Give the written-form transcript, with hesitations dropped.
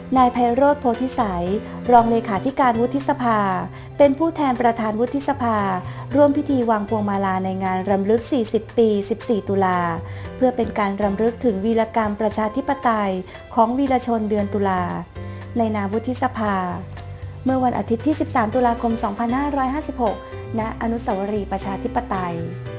นายไพโรจน์โพธิสัยรองเลขาธิการวุฒิสภาเป็นผู้แทนประธานวุฒิสภาร่วมพิธีวางพวงมาลาในงานรำลึก 40 ปี 14 ตุลาเพื่อเป็นการรำลึกถึงวีรกรรมประชาธิปไตยของวีรชนเดือนตุลาในนามวุฒิสภาเมื่อวันอาทิตย์ที่ 13 ตุลาคม 2556 ณ อนุสาวรีย์ประชาธิปไตย